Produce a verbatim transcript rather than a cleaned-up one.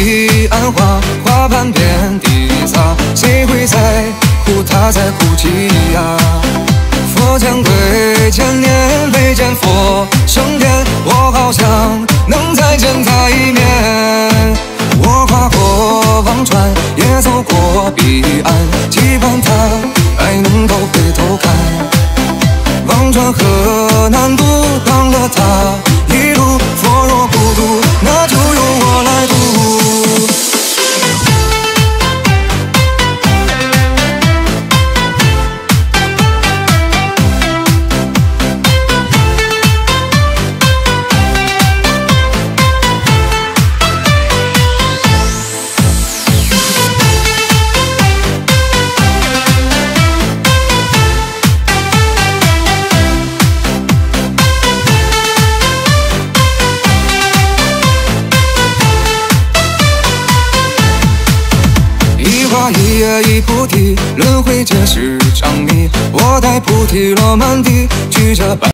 彼岸花，花瓣遍地撒，谁会在乎他在哭泣呀？佛前归，千年未见佛升天，我好想能再见他一面。我跨过忘川，也走过彼岸，期盼他还能够回头看。忘川河难渡，当了他一路，佛若孤独，那就由我来渡。一叶一菩提，轮回皆是长迷。我待菩提落满地，举着白。